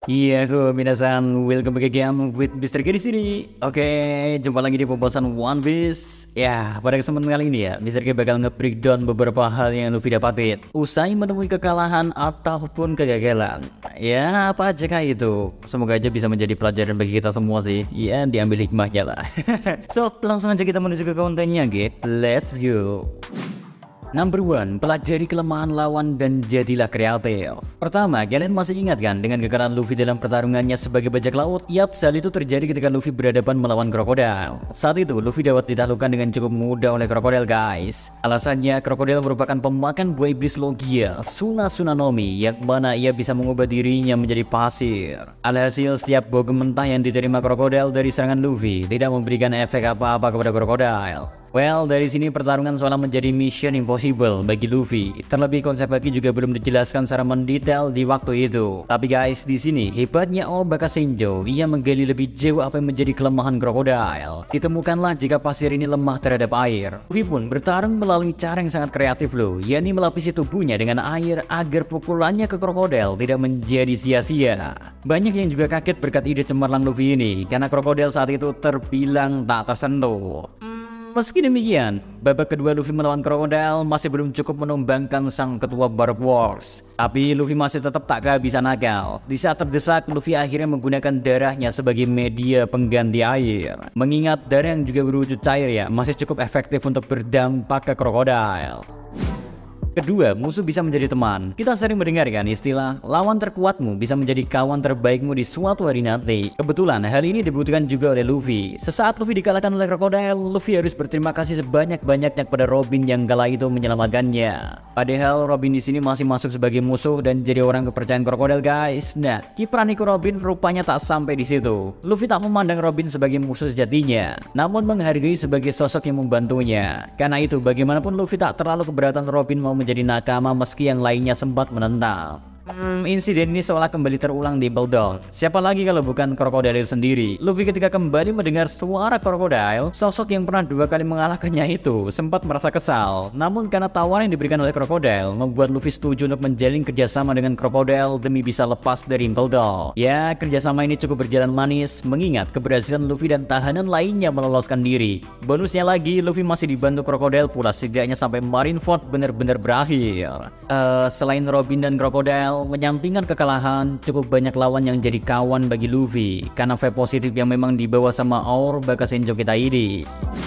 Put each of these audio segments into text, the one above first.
Iya, aku minasan, welcome back again with Mr. K di sini. Oke, jumpa lagi di pembahasan One Piece. Ya, pada kesempatan kali ini ya, Mr. K bakal nge-breakdown beberapa hal yang Luffy dapatin usai menemui kekalahan ataupun kegagalan. Ya, apa aja kah itu? Semoga aja bisa menjadi pelajaran bagi kita semua sih. Ya, diambil hikmahnya lah. So, langsung aja kita menuju ke kontennya, G. Let's go. Number 1, pelajari kelemahan lawan dan jadilah kreatif. Pertama, kalian masih ingat kan dengan kekalahan Luffy dalam pertarungannya sebagai bajak laut? Yap, hal itu terjadi ketika Luffy berhadapan melawan krokodil. Saat itu, Luffy dapat ditaklukkan dengan cukup mudah oleh krokodil, guys. Alasannya, krokodil merupakan pemakan buah iblis Logia, Tsunanomi, yang mana ia bisa mengubah dirinya menjadi pasir. Alhasil, setiap bogem mentah yang diterima krokodil dari serangan Luffy tidak memberikan efek apa-apa kepada krokodil. Well, dari sini pertarungan seolah menjadi mission impossible bagi Luffy. Terlebih konsep Haki juga belum dijelaskan secara mendetail di waktu itu. Tapi guys, di sini hebatnya All Bakasenjo, ia menggali lebih jauh apa yang menjadi kelemahan krokodil. Ditemukanlah jika pasir ini lemah terhadap air. Luffy pun bertarung melalui cara yang sangat kreatif loh, yakni melapisi tubuhnya dengan air agar pukulannya ke krokodil tidak menjadi sia-sia. Banyak yang juga kaget berkat ide cemerlang Luffy ini, karena krokodil saat itu terbilang tak tersentuh. Meski demikian, babak kedua Luffy melawan krokodil masih belum cukup menumbangkan sang ketua Barb Wars. Tapi Luffy masih tetap tak kehabisan akal. Di saat terdesak, Luffy akhirnya menggunakan darahnya sebagai media pengganti air. Mengingat darah yang juga berwujud cair ya, masih cukup efektif untuk berdampak ke krokodil. Kedua, musuh bisa menjadi teman. Kita sering mendengar kan istilah lawan terkuatmu bisa menjadi kawan terbaikmu di suatu hari nanti. Kebetulan hal ini dibutuhkan juga oleh Luffy. Sesaat Luffy dikalahkan oleh krokodil, Luffy harus berterima kasih sebanyak-banyaknya kepada Robin yang kala itu menyelamatkannya. Padahal Robin di sini masih masuk sebagai musuh dan jadi orang kepercayaan krokodil, guys. Nah, kiprah Nico Robin rupanya tak sampai di situ. Luffy tak memandang Robin sebagai musuh sejatinya, namun menghargai sebagai sosok yang membantunya. Karena itu, bagaimanapun Luffy tak terlalu keberatan Robin mau menjadi nakama meski yang lainnya sempat menentang. Insiden ini seolah kembali terulang di Impel Down. Siapa lagi kalau bukan krokodil sendiri? Luffy ketika kembali mendengar suara krokodil, sosok yang pernah 2 kali mengalahkannya itu sempat merasa kesal. Namun karena tawaran yang diberikan oleh krokodil, membuat Luffy setuju untuk menjalin kerjasama dengan krokodil demi bisa lepas dari Impel Down. Ya, kerjasama ini cukup berjalan manis, mengingat keberhasilan Luffy dan tahanan lainnya meloloskan diri. Bonusnya lagi, Luffy masih dibantu krokodil pula setidaknya sampai Marineford benar-benar berakhir. Selain Robin dan krokodil, menyampingkan kekalahan, cukup banyak lawan yang jadi kawan bagi Luffy karena vibe positif yang memang dibawa sama All Bakasenjo kita ini.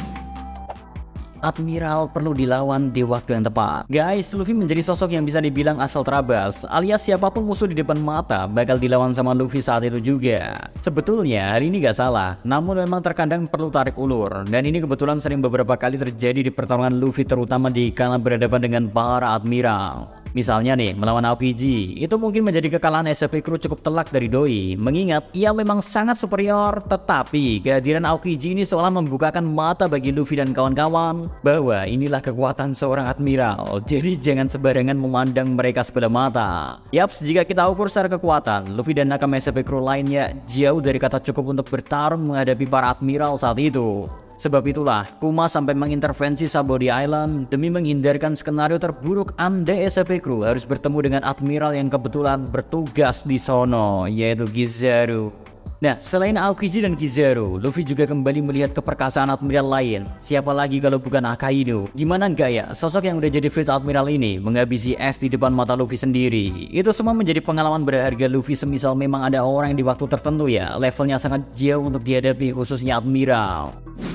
Admiral perlu dilawan di waktu yang tepat. Guys, Luffy menjadi sosok yang bisa dibilang asal terabas, alias siapapun musuh di depan mata bakal dilawan sama Luffy saat itu juga. Sebetulnya hari ini gak salah, namun memang terkadang perlu tarik ulur, dan ini kebetulan sering beberapa kali terjadi di pertarungan Luffy, terutama di kala berhadapan dengan para admiral. Misalnya nih, melawan Aokiji, itu mungkin menjadi kekalahan SCP Crew cukup telak dari Doi, mengingat ia memang sangat superior, tetapi kehadiran Aokiji ini seolah membukakan mata bagi Luffy dan kawan-kawan bahwa inilah kekuatan seorang admiral, jadi jangan sembarangan memandang mereka sebelah mata. Yaps, jika kita ukur secara kekuatan, Luffy dan nakama SCP Crew lainnya jauh dari kata cukup untuk bertarung menghadapi para admiral saat itu. Sebab itulah, Kuma sampai mengintervensi Sabaody Island demi menghindarkan skenario terburuk andai SCP Crew harus bertemu dengan admiral yang kebetulan bertugas di sono, yaitu Kizaru. Nah, selain Aokiji dan Kizaru, Luffy juga kembali melihat keperkasaan admiral lain. Siapa lagi kalau bukan Akainu? Gimana enggak ya, sosok yang udah jadi fleet admiral ini menghabisi es di depan mata Luffy sendiri. Itu semua menjadi pengalaman berharga Luffy, semisal memang ada orang yang di waktu tertentu ya levelnya sangat jauh untuk dihadapi, khususnya admiral.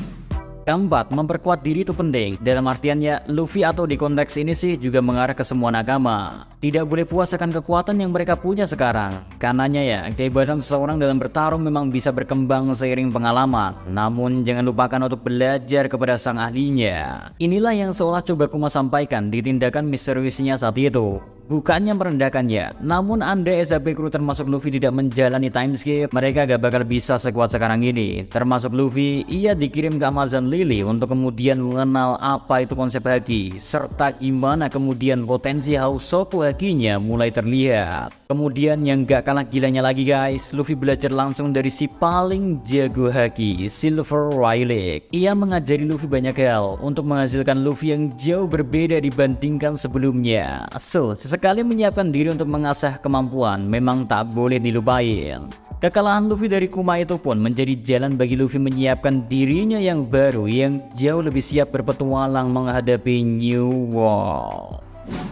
Keempat, memperkuat diri itu penting. Dalam artiannya, Luffy atau di konteks ini sih juga mengarah ke semua nakama. Tidak boleh puas akan kekuatan yang mereka punya sekarang. Karenanya ya, kehebatan seseorang dalam bertarung memang bisa berkembang seiring pengalaman. Namun jangan lupakan untuk belajar kepada sang ahlinya. Inilah yang seolah coba Kuma sampaikan di tindakan misteriusnya saat itu. Bukannya merendahkannya, namun andai SCP Crew termasuk Luffy tidak menjalani time skip, mereka gak bakal bisa sekuat sekarang ini. Termasuk Luffy, ia dikirim ke Amazon Lily untuk kemudian mengenal apa itu konsep haki, serta gimana kemudian potensi Hausoku hakinya mulai terlihat. Kemudian yang gak kalah gilanya lagi guys, Luffy belajar langsung dari si paling jago haki, Silver Rayleigh. Ia mengajari Luffy banyak hal untuk menghasilkan Luffy yang jauh berbeda dibandingkan sebelumnya. So, Sesekali menyiapkan diri untuk mengasah kemampuan memang tak boleh dilupain. Kekalahan Luffy dari Kuma itu pun menjadi jalan bagi Luffy menyiapkan dirinya yang baru yang jauh lebih siap berpetualang menghadapi New World.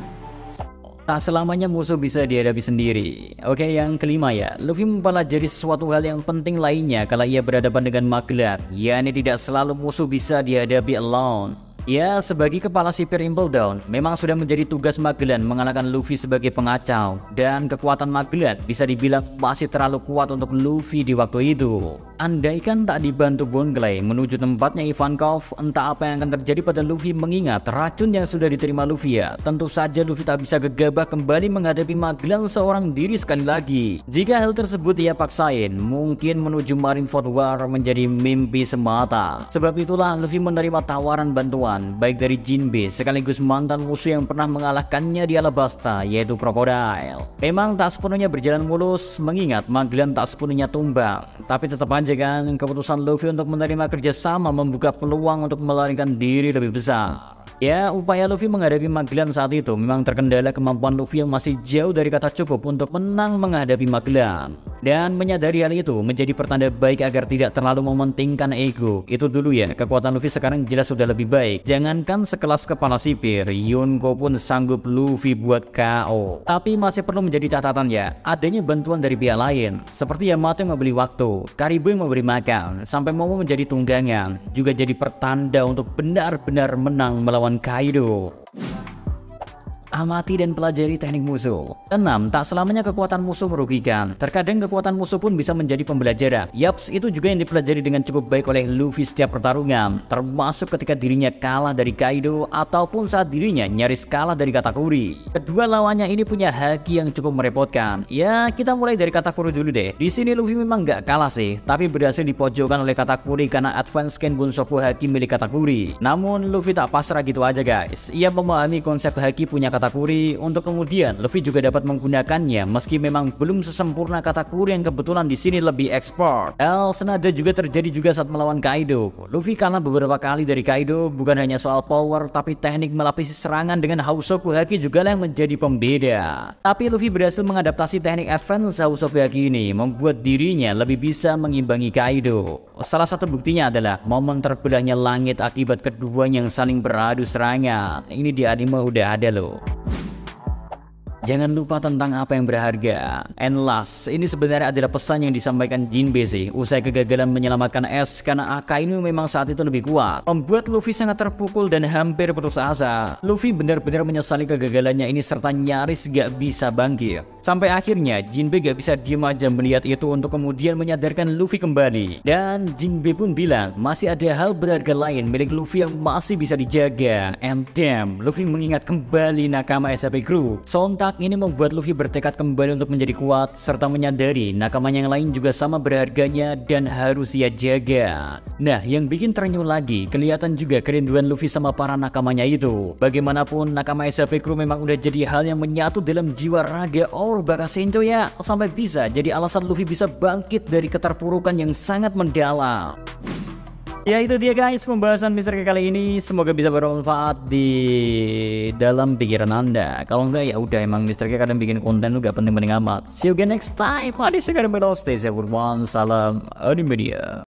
Tak selamanya musuh bisa dihadapi sendiri. Oke, yang kelima ya, Luffy mempelajari sesuatu hal yang penting lainnya kala ia berhadapan dengan Magellan, yakni tidak selalu musuh bisa dihadapi alone. Ya, sebagai kepala sipir Impel Down, memang sudah menjadi tugas Magellan mengalahkan Luffy sebagai pengacau. Dan kekuatan Magellan bisa dibilang masih terlalu kuat untuk Luffy di waktu itu. Andaikan tak dibantu Bon Clay menuju tempatnya Ivankov, entah apa yang akan terjadi pada Luffy mengingat racun yang sudah diterima Luffy ya. Tentu saja Luffy tak bisa gegabah kembali menghadapi Magellan seorang diri sekali lagi. Jika hal tersebut ia paksain, mungkin menuju Marineford War menjadi mimpi semata. Sebab itulah Luffy menerima tawaran bantuan baik dari Jinbe sekaligus mantan musuh yang pernah mengalahkannya di Alabasta, yaitu Crocodile. Memang tak sepenuhnya berjalan mulus mengingat Magellan tak sepenuhnya tumbang, tapi tetap aja kan keputusan Luffy untuk menerima kerjasama membuka peluang untuk melarikan diri lebih besar. Ya, upaya Luffy menghadapi Magellan saat itu memang terkendala kemampuan Luffy yang masih jauh dari kata cukup untuk menang menghadapi Magellan. Dan menyadari hal itu menjadi pertanda baik agar tidak terlalu mementingkan ego. Itu dulu ya, kekuatan Luffy sekarang jelas sudah lebih baik. Jangankan sekelas kepala sipir, Yonko pun sanggup Luffy buat KO. Tapi masih perlu menjadi catatan ya, adanya bantuan dari pihak lain. Seperti Yamato yang membeli waktu, Karibo yang memberi makan, sampai Momo menjadi tunggangan. Juga jadi pertanda untuk benar-benar menang melawan Kaido. Amati dan pelajari teknik musuh. 6. Tak selamanya kekuatan musuh merugikan. Terkadang kekuatan musuh pun bisa menjadi pembelajaran. Yaps, itu juga yang dipelajari dengan cukup baik oleh Luffy setiap pertarungan, termasuk ketika dirinya kalah dari Kaido ataupun saat dirinya nyaris kalah dari Katakuri. Kedua lawannya ini punya haki yang cukup merepotkan. Ya, kita mulai dari Katakuri dulu deh. Di sini Luffy memang gak kalah sih, tapi berhasil dipojokkan oleh Katakuri karena advance scan Bunsofu haki milik Katakuri. Namun Luffy tak pasrah gitu aja guys. Ia memahami konsep haki punya Katakuri untuk kemudian Luffy juga dapat menggunakannya meski memang belum sesempurna Katakuri yang kebetulan di sini lebih ekspor. Hal senada juga terjadi juga saat melawan Kaido. Luffy kalah beberapa kali dari Kaido bukan hanya soal power tapi teknik melapisi serangan dengan Hausoku Haki juga yang menjadi pembeda. Tapi Luffy berhasil mengadaptasi teknik advance Hausoku Haki ini membuat dirinya lebih bisa mengimbangi Kaido. Salah satu buktinya adalah momen terbelahnya langit akibat keduanya yang saling beradu serangan. Ini di anime udah ada loh. Jangan lupa tentang apa yang berharga. And last, ini sebenarnya adalah pesan yang disampaikan Jinbe sih. Usai kegagalan menyelamatkan S karena Akainu memang saat itu lebih kuat, membuat Luffy sangat terpukul dan hampir putus asa. Luffy benar-benar menyesali kegagalannya ini serta nyaris gak bisa bangkit. Sampai akhirnya Jinbe gak bisa diam aja melihat itu untuk kemudian menyadarkan Luffy kembali. Dan Jinbe pun bilang masih ada hal berharga lain milik Luffy yang masih bisa dijaga. And damn, Luffy mengingat kembali nakama SAP Crew. Sontak ini membuat Luffy bertekad kembali untuk menjadi kuat serta menyadari nakamanya yang lain juga sama berharganya dan harus ia jaga. Nah, yang bikin terenyuh lagi, kelihatan juga kerinduan Luffy sama para nakamanya itu. Bagaimanapun nakama SAP Crew memang udah jadi hal yang menyatu dalam jiwa raga Oro Bakasenjo ya, sampai bisa jadi alasan Luffy bisa bangkit dari keterpurukan yang sangat mendalam. Ya itu dia guys pembahasan misteri kali ini, semoga bisa bermanfaat di dalam pikiran Anda. Kalau enggak ya udah, emang misteri kadang bikin konten lu gak penting-penting amat. See you again next time. Adi sekarang stay safe everyone. Salam Animedia.